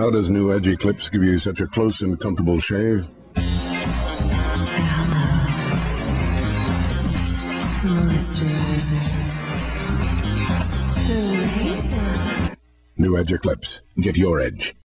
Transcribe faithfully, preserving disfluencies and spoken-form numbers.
How does New Edge Eclipse give you such a close and comfortable shave? New Edge Eclipse. Get your edge.